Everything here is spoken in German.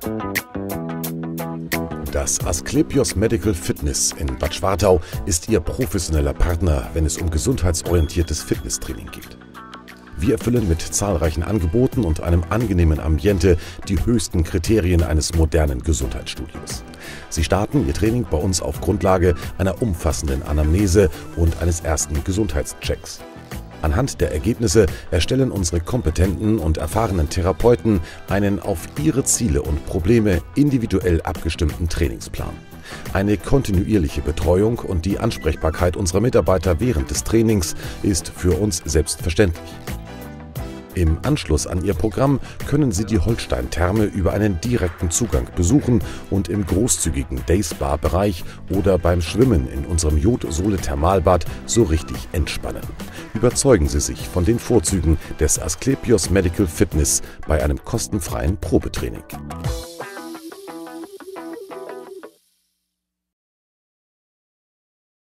Das Asklepios Medical Fitness in Bad Schwartau ist Ihr professioneller Partner, wenn es um gesundheitsorientiertes Fitnesstraining geht. Wir erfüllen mit zahlreichen Angeboten und einem angenehmen Ambiente die höchsten Kriterien eines modernen Gesundheitsstudios. Sie starten Ihr Training bei uns auf Grundlage einer umfassenden Anamnese und eines ersten Gesundheitschecks. Anhand der Ergebnisse erstellen unsere kompetenten und erfahrenen Therapeuten einen auf Ihre Ziele und Probleme individuell abgestimmten Trainingsplan. Eine kontinuierliche Betreuung und die Ansprechbarkeit unserer Mitarbeiter während des Trainings ist für uns selbstverständlich. Im Anschluss an Ihr Programm können Sie die Holstein-Therme über einen direkten Zugang besuchen und im großzügigen Day-Spa-Bereich oder beim Schwimmen in unserem Jod-Sole-Thermalbad so richtig entspannen. Überzeugen Sie sich von den Vorzügen des Asklepios Medical Fitness bei einem kostenfreien Probetraining.